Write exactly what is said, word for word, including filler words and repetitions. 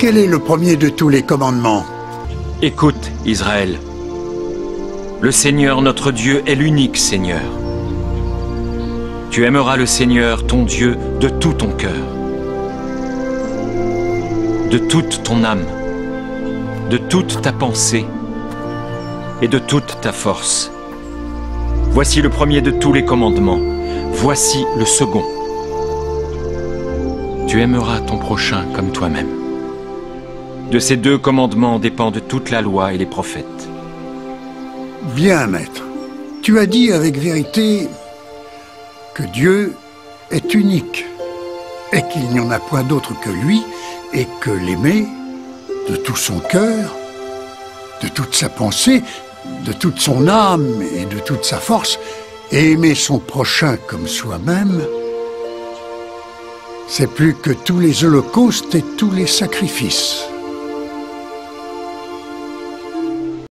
Quel est le premier de tous les commandements? Écoute, Israël. Le Seigneur notre Dieu est l'unique Seigneur. Tu aimeras le Seigneur, ton Dieu, de tout ton cœur, de toute ton âme, de toute ta pensée et de toute ta force. Voici le premier de tous les commandements. Voici le second. Tu aimeras ton prochain comme toi-même. De ces deux commandements dépendent toute la loi et les prophètes. Bien, maître. Tu as dit avec vérité que Dieu est unique et qu'il n'y en a point d'autre que lui et que l'aimer de tout son cœur, de toute sa pensée, de toute son âme et de toute sa force, et aimer son prochain comme soi-même, c'est plus que tous les holocaustes et tous les sacrifices.